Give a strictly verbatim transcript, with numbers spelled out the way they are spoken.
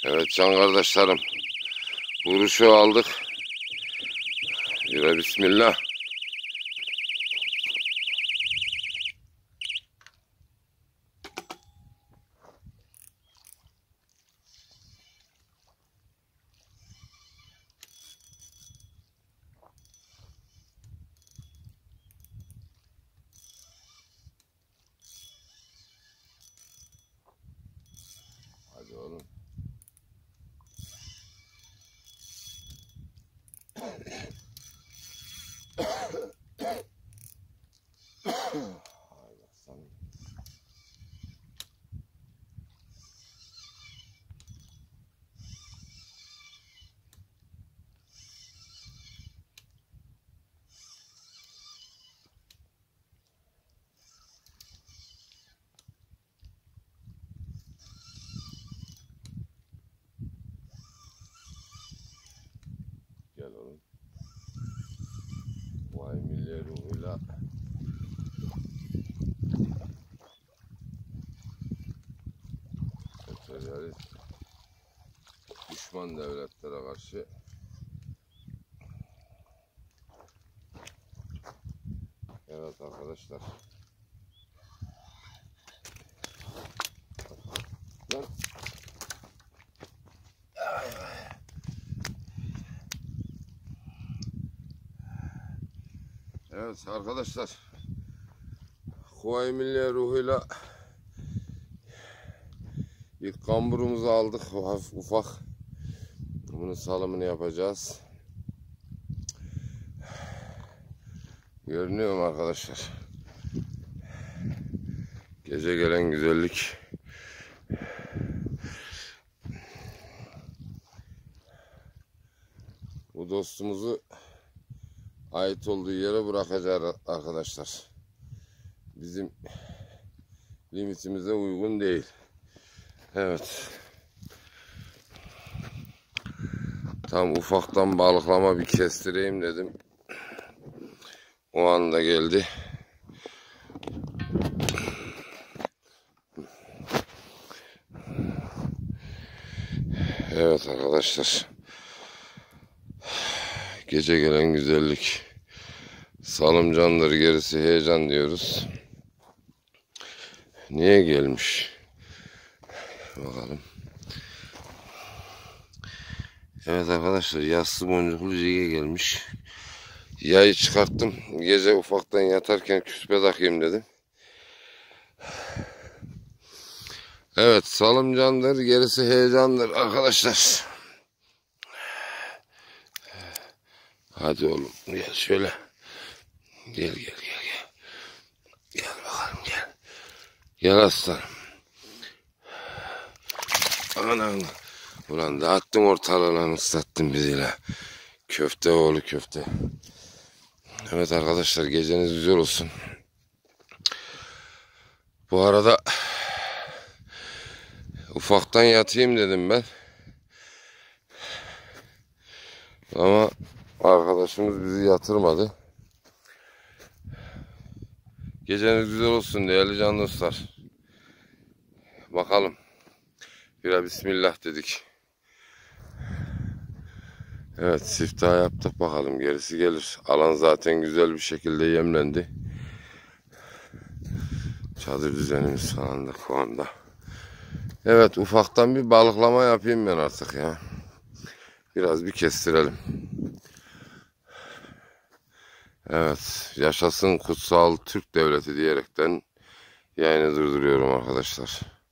Evet can kardeşlerim, vuruşu aldık. Yine bismillah. Hadi oğlum. Gel oğlum. Vay milli ruhuyla. Emperyalist düşman devletlere karşı evet arkadaşlar. Lan. Evet arkadaşlar, Kuvayi Milliye ruhuyla ilk kamburumuzu aldık, hafif ufak. Bunun salımını yapacağız. Görünüyor mu arkadaşlar? Gece gelen güzellik. Bu dostumuzu ait olduğu yere bırakacağız arkadaşlar. Bizim limitimize uygun değil. Evet. Tam ufaktan balıklama bir kestireyim dedim. O anda geldi. Evet arkadaşlar. Gece gelen güzellik. Salımcandır, gerisi heyecan diyoruz. Niye gelmiş? Bakalım. Evet arkadaşlar, yassı boncuklu cige gelmiş. Yayı çıkarttım. Gece ufaktan yatarken küspe takayım dedim. Evet, salımcandır, gerisi heyecandır arkadaşlar. Hadi oğlum gel şöyle. Gel gel gel gel. Gel bakalım gel. Gel aslanım. Ana ana. Ulan dağıttın ortalığını, ıslattın biziyle. Köfte oğlu köfte. Evet arkadaşlar, geceniz güzel olsun. Bu arada ufaktan yatayım dedim ben. Ama arkadaşımız bizi yatırmadı. Geceniz güzel olsun değerli can dostlar. Bakalım. Bir bismillah dedik. Evet, siftah yaptık, bakalım gerisi gelir. Alan zaten güzel bir şekilde yemlendi. Çadır düzenimiz falan da şu anda. Evet, ufaktan bir balıklama yapayım ben artık ya. Biraz bir kestirelim. Evet, yaşasın kutsal Türk devleti diyerekten yayını durduruyorum arkadaşlar.